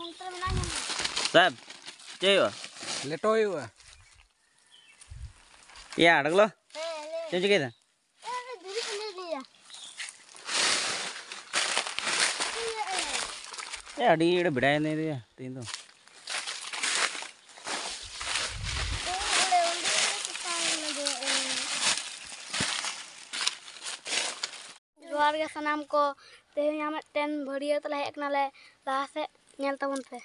Sab, cewek. Letoy wa. Iya, ada lo. Cewek kita. Ya, di udah beda ini dia, tinto. Warga sanam ko tehnya ten बढ़िया telah ek nale laha se nyel tabun pe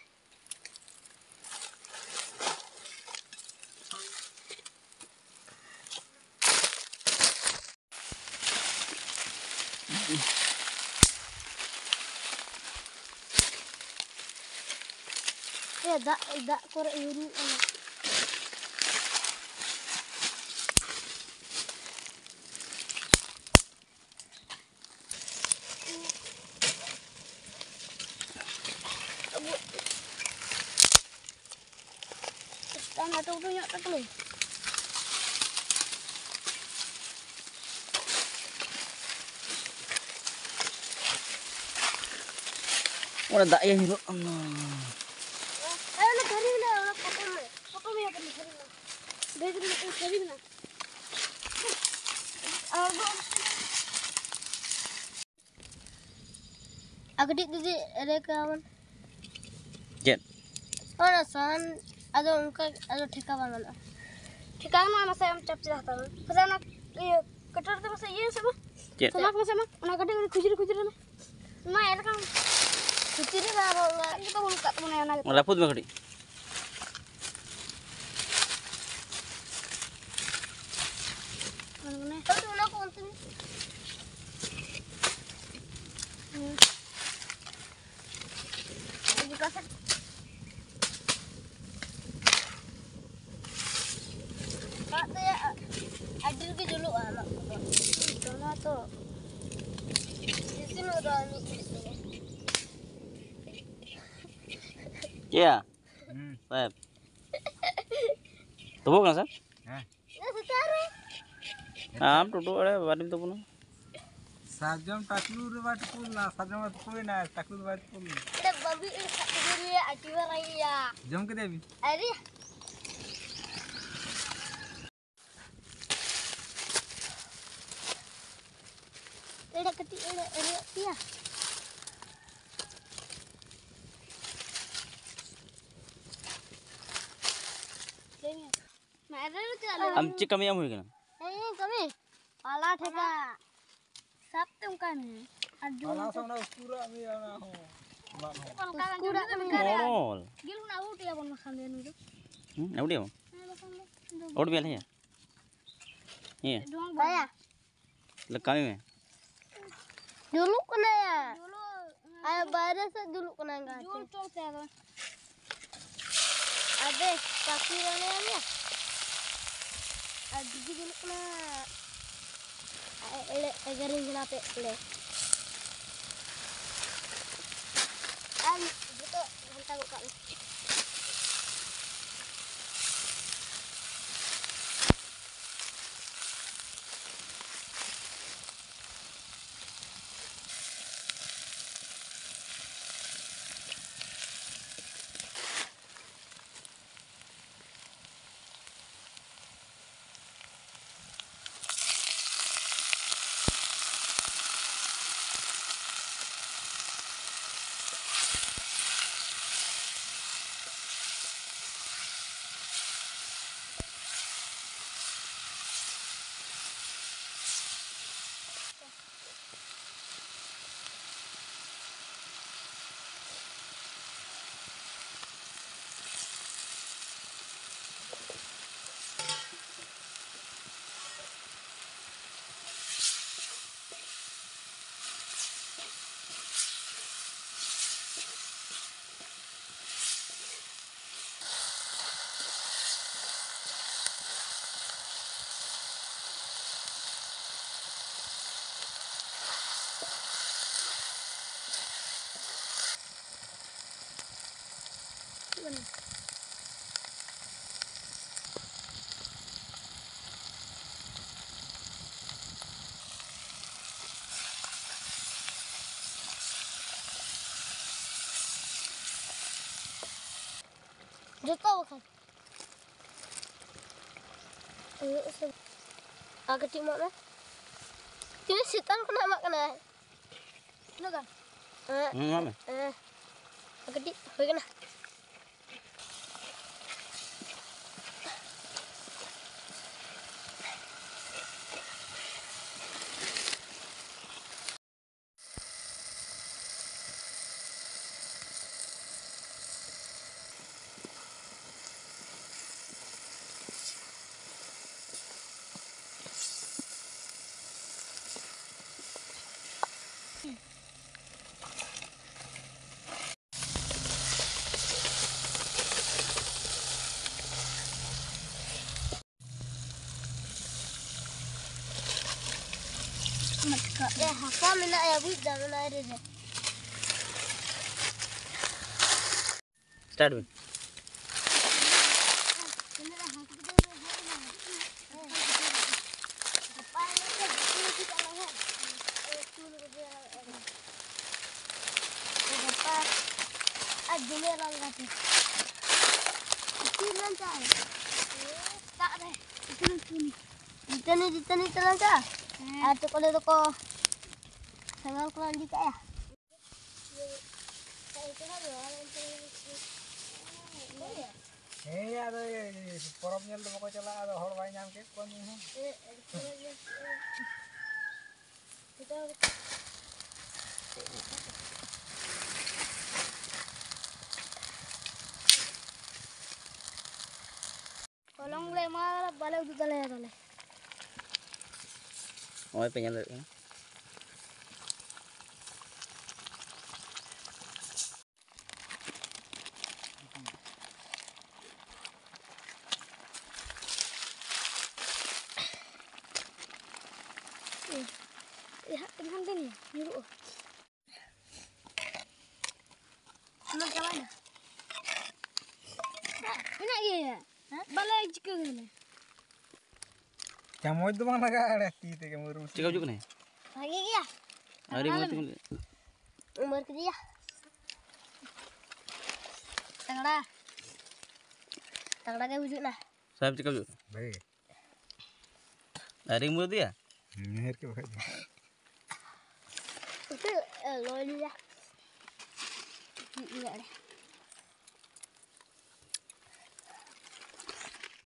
dak kore yuri Atau punya tak lu? Udah tak ya hidup. Ayo nak cari lah, nak apa ni apa ni cari lah. Bagi nak cari lah. Aku di ada kawan. Jet. Orang san ada उनका ada ठेका वाला ठेका में मसे हम चप चाहता हूं पता ना ये कटर तो मसे ये सब समाक मसे मा उना कटे खुजरी में मैं ऐसा काम खुजरी बाबा ये तो उनका तो ना ना Laput me kadi. mana तो ना कौन से ये का adil ke dulu anak karena tuh di sini udah nih Iya. Sab. Tubuh kan sab? Hah. ya secara Am tutu ada badim tubuh no. Sajam taklur bat pul na sajam bat pul na taklur bat pul. ada babi ini atiwa raya Jam ke devi. ari ada ketik ada ya Am cik kami yang mungkin. kami pala ठेका सब तुम kan Alah sana pura ami ana ho. Mall. gil na uti abon makan dia itu Apa dia? Order biar ya. Iya. saya Lekami me. dulu kena ya dulu ayo bayar se dulu kena enggak dulu cok saya ada kaki mana ya ada dulu kena garing kenapa le itu hantar kok Joko bukan. Agak timur lah. Kini sitan kena makan lah. Lu kan? Mama. Agak di, bagaimana? Ya, apa mina ya bu jangan air deh. Start with. Ditani lancar. Atau kalau toko sangat kurang dikit ya. ada poromnya lu mau coba ada hor banyak ke kon ini. Kalau mulai malah balik juga leh. Oh, penyala. Lihat teman ini, nyuruh. Teman kawan. Enak ya? Balik juga ni. Kamu itu mana ada ti te kamu rumah. Cakap juga nih. Lagi ya? Hari mau tu. Umur dia. Tangga. Tangga ke wujud lah. Saya cakap juga. Baik. Hari mau tu ya? Mer ke baik. Itu lo ni ya. Iya deh.